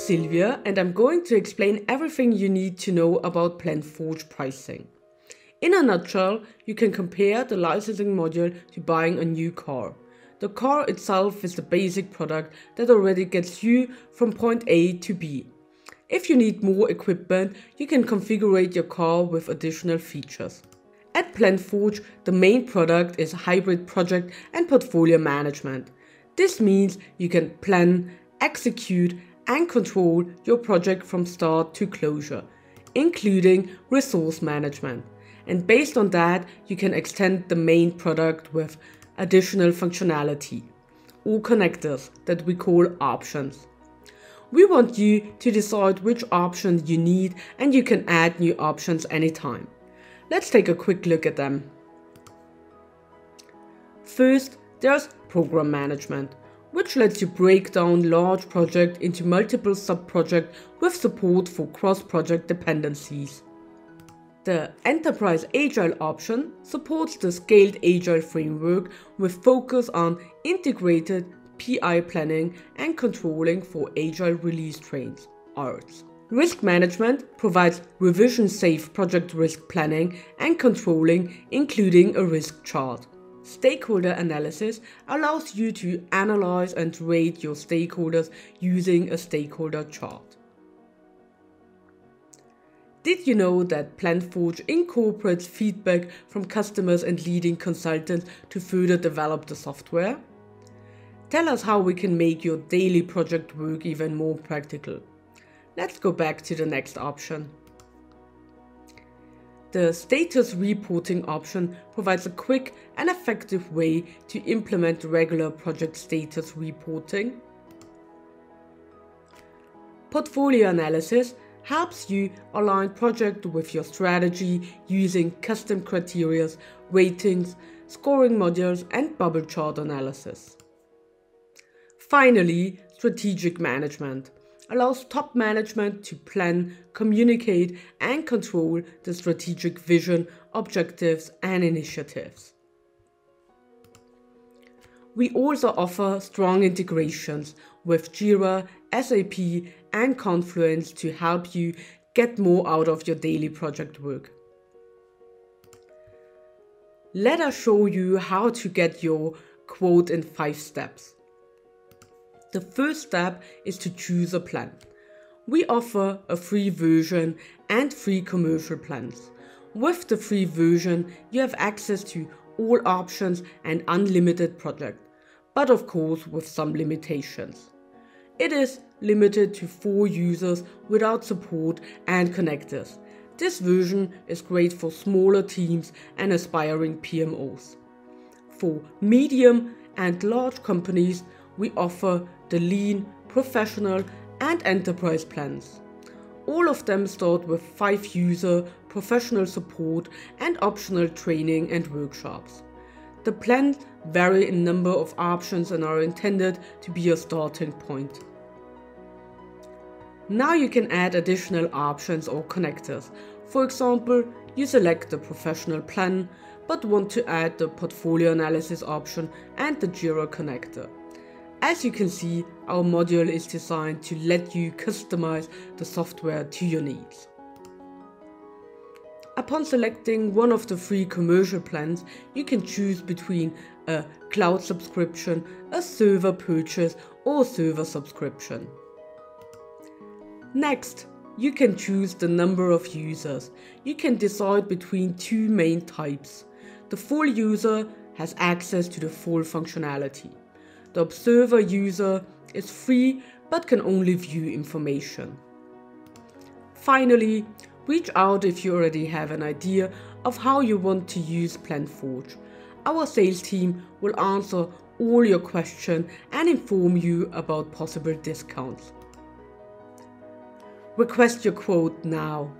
Sylvia and I'm going to explain everything you need to know about Planforge pricing. In a nutshell, you can compare the licensing module to buying a new car. The car itself is the basic product that already gets you from point A to B. If you need more equipment, you can configure your car with additional features. At Planforge, the main product is hybrid project and portfolio management. This means you can plan, execute, and control your project from start to closure, including resource management. And based on that, you can extend the main product with additional functionality, or connectors that we call options. We want you to decide which option you need, and you can add new options anytime. Let's take a quick look at them. First, there's program management, which lets you break down large projects into multiple sub-projects with support for cross-project dependencies. The Enterprise Agile option supports the Scaled Agile framework with focus on integrated PI planning and controlling for Agile release trains, ARTs. Risk management provides revision-safe project risk planning and controlling, including a risk chart. Stakeholder analysis allows you to analyze and rate your stakeholders using a stakeholder chart. Did you know that Planforge incorporates feedback from customers and leading consultants to further develop the software? Tell us how we can make your daily project work even more practical. Let's go back to the next option. The status reporting option provides a quick and effective way to implement regular project status reporting. Portfolio analysis helps you align projects with your strategy using custom criteria, ratings, scoring modules, and bubble chart analysis. Finally, strategic management allows top management to plan, communicate, and control the strategic vision, objectives, and initiatives. We also offer strong integrations with Jira, SAP, and Confluence to help you get more out of your daily project work. Let us show you how to get your quote in 5 steps. The first step is to choose a plan. We offer a free version and free commercial plans. With the free version, you have access to all options and unlimited projects, but of course with some limitations. It is limited to 4 users without support and connectors. This version is great for smaller teams and aspiring PMOs. For medium and large companies, we offer the lean, professional, and enterprise plans. All of them start with 5 user, professional support, and optional training and workshops. The plans vary in number of options and are intended to be a starting point. Now you can add additional options or connectors. For example, you select the professional plan, but want to add the portfolio analysis option and the Jira connector. As you can see, our module is designed to let you customize the software to your needs. Upon selecting one of the free commercial plans, you can choose between a cloud subscription, a server purchase, or a server subscription. Next, you can choose the number of users. You can decide between 2 main types. The full user has access to the full functionality. The observer user is free but can only view information. Finally, reach out if you already have an idea of how you want to use Planforge. Our sales team will answer all your questions and inform you about possible discounts. Request your quote now.